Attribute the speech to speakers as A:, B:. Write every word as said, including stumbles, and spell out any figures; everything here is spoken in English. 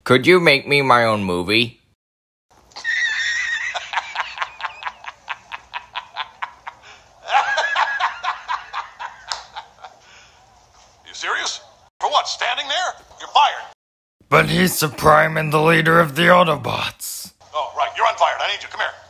A: Could you make me my own movie?
B: You serious? For what, standing there? You're fired.
C: But he's the Prime and the leader of the Autobots.
B: Oh, right, you're unfired. I need you. Come here.